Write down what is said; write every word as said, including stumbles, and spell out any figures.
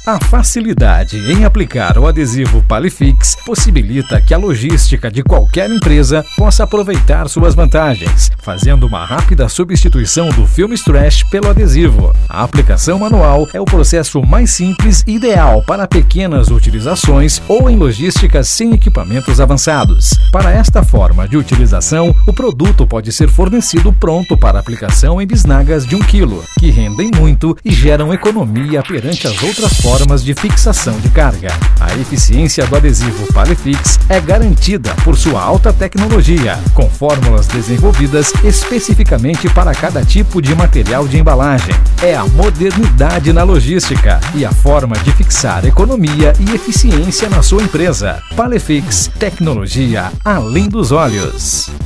A facilidade em aplicar o adesivo Palifix possibilita que a logística de qualquer empresa possa aproveitar suas vantagens, fazendo uma rápida substituição do filme stretch pelo adesivo. A aplicação manual é o processo mais simples e ideal para pequenas utilizações ou em logísticas sem equipamentos avançados. Para esta forma de utilização, o produto pode ser fornecido pronto para aplicação em bisnagas de um quilo, que rendem muito e geram economia perante as outras formas formas de fixação de carga. A eficiência do adesivo Palifix é garantida por sua alta tecnologia, com fórmulas desenvolvidas especificamente para cada tipo de material de embalagem. É a modernidade na logística e a forma de fixar economia e eficiência na sua empresa. Palifix, tecnologia além dos olhos.